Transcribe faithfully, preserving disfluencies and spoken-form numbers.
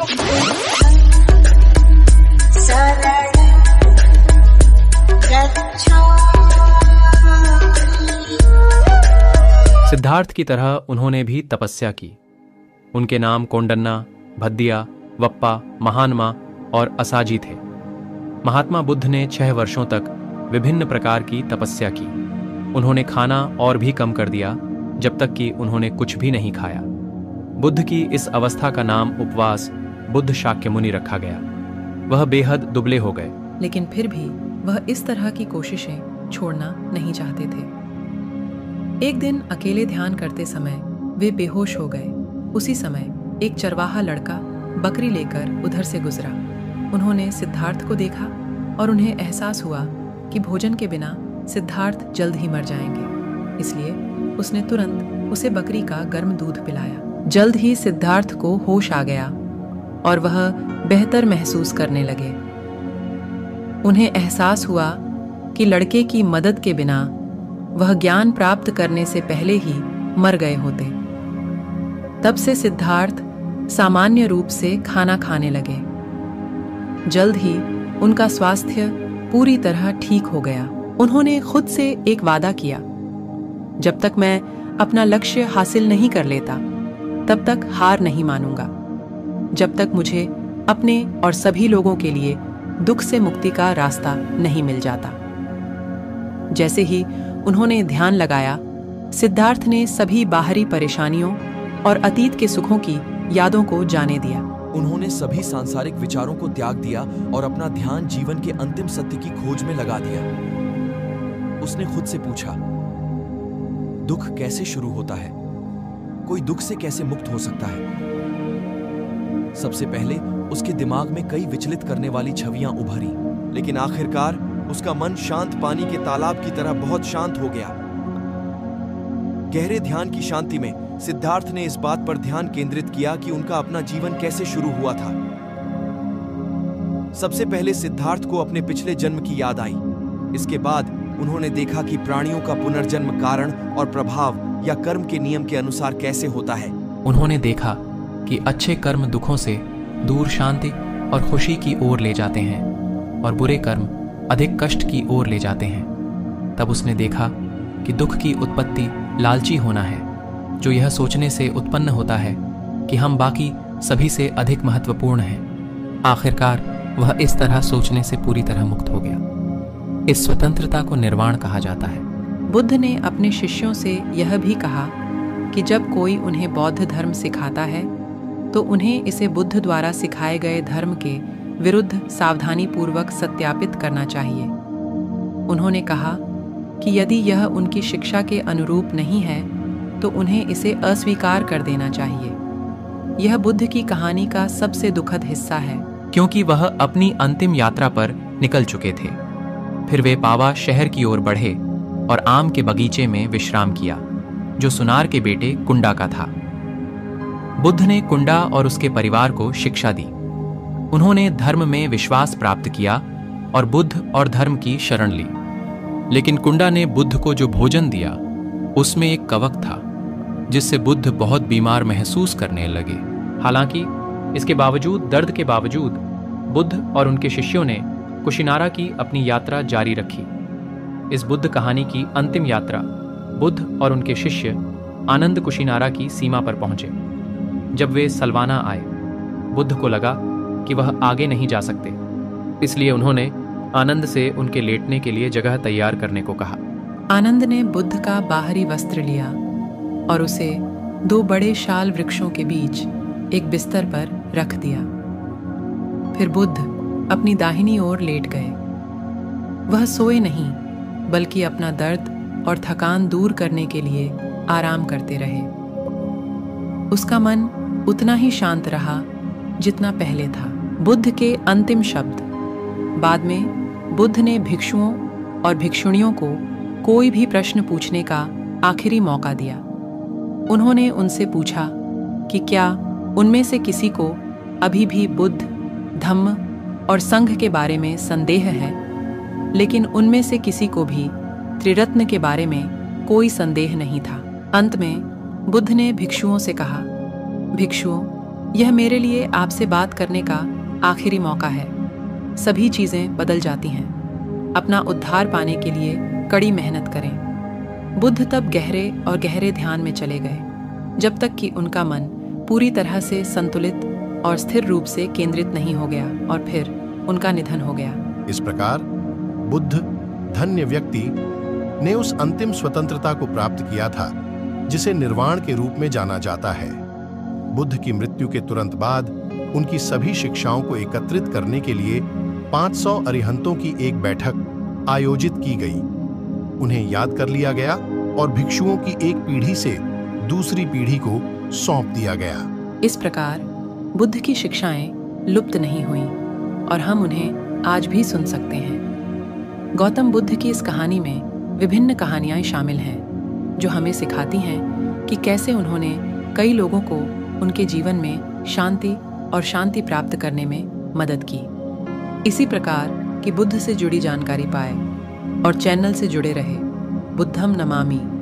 सिद्धार्थ की तरह उन्होंने भी तपस्या की। उनके नाम कोंडन्ना, भद्दिया, वप्पा, महानमा और असाजी थे। महात्मा बुद्ध ने छह वर्षों तक विभिन्न प्रकार की तपस्या की। उन्होंने खाना और भी कम कर दिया, जब तक कि उन्होंने कुछ भी नहीं खाया। बुद्ध की इस अवस्था का नाम उपवास बुद्ध शाक्यमुनि रखा गया। वह बेहद दुबले हो गए, लेकिन फिर भी वह इस तरह की कोशिशें छोड़ना नहीं चाहते थे। एक दिन अकेले ध्यान करते समय वे बेहोश हो गए। उसी समय एक चरवाहा लड़का बकरी लेकर उधर से गुजरा। उन्होंने सिद्धार्थ को देखा और उन्हें एहसास हुआ कि भोजन के बिना सिद्धार्थ जल्द ही मर जाएंगे। इसलिए उसने तुरंत उसे बकरी का गर्म दूध पिलाया। जल्द ही सिद्धार्थ को होश आ गया और वह बेहतर महसूस करने लगे। उन्हें एहसास हुआ कि लड़के की मदद के बिना वह ज्ञान प्राप्त करने से पहले ही मर गए होते। तब से सिद्धार्थ सामान्य रूप से खाना खाने लगे। जल्द ही उनका स्वास्थ्य पूरी तरह ठीक हो गया। उन्होंने खुद से एक वादा किया, जब तक मैं अपना लक्ष्य हासिल नहीं कर लेता तब तक हार नहीं मानूंगा, जब तक मुझे अपने और सभी लोगों के लिए दुख से मुक्ति का रास्ता नहीं मिल जाता। जैसे ही उन्होंने ध्यान लगाया, सिद्धार्थ ने सभी बाहरी परेशानियों और अतीत के सुखों की यादों को जाने दिया। उन्होंने सभी सांसारिक विचारों को त्याग दिया और अपना ध्यान जीवन के अंतिम सत्य की खोज में लगा दिया। उसने खुद से पूछा, दुख कैसे शुरू होता है? कोई दुख से कैसे मुक्त हो सकता है? सबसे पहले उसके दिमाग में कई विचलित करने वाली छवियां उभरी, लेकिन आखिरकार उसका मन शांत पानी के तालाब की तरह बहुत शांत हो गया। गहरे ध्यान की शांति में सिद्धार्थ ने इस बात पर ध्यान केंद्रित किया कि उनका अपना जीवन कैसे शुरू हुआ था। सबसे पहले सिद्धार्थ को अपने पिछले जन्म की याद आई। इसके बाद उन्होंने देखा कि प्राणियों का पुनर्जन्म कारण और प्रभाव या कर्म के नियम के अनुसार कैसे होता है। उन्होंने देखा कि अच्छे कर्म दुखों से दूर शांति और खुशी की ओर ले जाते हैं और बुरे कर्म अधिक कष्ट की ओर ले जाते हैं। तब उसने देखा कि दुख की उत्पत्ति लालची होना है, जो यह सोचने से उत्पन्न होता है कि हम बाकी सभी से अधिक महत्वपूर्ण हैं। आखिरकार वह इस तरह सोचने से पूरी तरह मुक्त हो गया। इस स्वतंत्रता को निर्वाण कहा जाता है। बुद्ध ने अपने शिष्यों से यह भी कहा कि जब कोई उन्हें बौद्ध धर्म सिखाता है तो उन्हें इसे बुद्ध द्वारा सिखाए गए धर्म के विरुद्ध सावधानी पूर्वक सत्यापित करना चाहिए। उन्होंने कहा कि यदि यह उनकी शिक्षा के अनुरूप नहीं है तो उन्हें इसे अस्वीकार कर देना चाहिए। यह बुद्ध की कहानी का सबसे दुखद हिस्सा है, क्योंकि वह अपनी अंतिम यात्रा पर निकल चुके थे। फिर वे पावा शहर की ओर बढ़े और आम के बगीचे में विश्राम किया, जो सुनार के बेटे कुंडा का था। बुद्ध ने कुंडा और उसके परिवार को शिक्षा दी। उन्होंने धर्म में विश्वास प्राप्त किया और बुद्ध और धर्म की शरण ली। लेकिन कुंडा ने बुद्ध को जो भोजन दिया उसमें एक कवक था, जिससे बुद्ध बहुत बीमार महसूस करने लगे। हालांकि इसके बावजूद, दर्द के बावजूद, बुद्ध और उनके शिष्यों ने कुशिनारा की अपनी यात्रा जारी रखी। इस बुद्ध कहानी की अंतिम यात्रा बुद्ध और उनके शिष्य आनंद कुशिनारा की सीमा पर पहुंचे। जब वे सलवाना आए, बुद्ध को लगा कि वह आगे नहीं जा सकते, इसलिए उन्होंने आनंद से उनके लेटने के लिए जगह तैयार करने को कहा। आनंद ने बुद्ध का बाहरी वस्त्र लिया और उसे दो बड़े शाल वृक्षों के बीच एक बिस्तर पर रख दिया। फिर बुद्ध अपनी दाहिनी ओर लेट गए। वह सोए नहीं, बल्कि अपना दर्द और थकान दूर करने के लिए आराम करते रहे। उसका मन उतना ही शांत रहा जितना पहले था। बुद्ध के अंतिम शब्द। बाद में बुद्ध ने भिक्षुओं और भिक्षुणियों को कोई भी प्रश्न पूछने का आखिरी मौका दिया। उन्होंने उनसे पूछा कि क्या उनमें से किसी को अभी भी बुद्ध, धम्म और संघ के बारे में संदेह है। लेकिन उनमें से किसी को भी त्रिरत्न के बारे में कोई संदेह नहीं था। अंत में बुद्ध ने भिक्षुओं से कहा, भिक्षुओं, यह मेरे लिए आपसे बात करने का आखिरी मौका है। सभी चीज़ें बदल जाती हैं। अपना उद्धार पाने के लिए कड़ी मेहनत करें। बुद्ध तब गहरे और गहरे ध्यान में चले गए जब तक कि उनका मन पूरी तरह से संतुलित और स्थिर रूप से केंद्रित नहीं हो गया, और फिर उनका निधन हो गया। इस प्रकार बुद्ध, धन्य व्यक्ति, ने उस अंतिम स्वतंत्रता को प्राप्त किया था जिसे निर्वाण के रूप में जाना जाता है। बुद्ध की मृत्यु के तुरंत बाद उनकी सभी शिक्षाओं को एकत्रित करने के लिए पाँच सौ अरिहंतों की एक बैठक आयोजित की गई। उन्हें याद कर लिया गया और भिक्षुओं की एक पीढ़ी से दूसरी पीढ़ी को सौंप दिया गया। इस प्रकार बुद्ध की शिक्षाएं लुप्त नहीं हुईं और हम उन्हें आज भी सुन सकते हैं। गौतम बुद्ध की इस कहानी में विभिन्न कहानियां शामिल हैं जो हमें सिखाती हैं कि कैसे उन्होंने कई लोगों को उनके जीवन में शांति और शांति प्राप्त करने में मदद की। इसी प्रकार की बुद्ध से जुड़ी जानकारी पाए और चैनल से जुड़े रहे। बुद्धम नमामि।